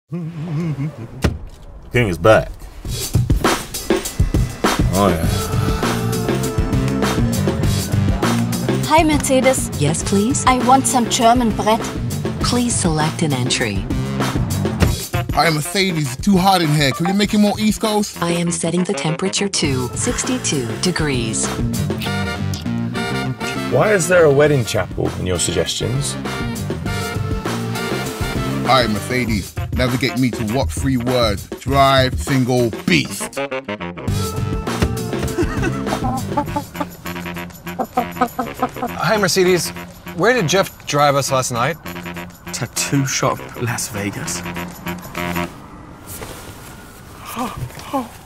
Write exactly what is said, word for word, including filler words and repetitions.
King is back. Oh, yeah. Hi, Mercedes. Yes, please? I want some German bread. Please select an entry. Hi, Mercedes. Too hot in here. Can we make it more East Coast? I am setting the temperature to sixty-two degrees. Why is there a wedding chapel in your suggestions? Hi, Mercedes. Navigate me to what three words? Drive, single, beast. Hi, Mercedes. Where did Jeff drive us last night? Tattoo shop, Las Vegas. Oh, oh.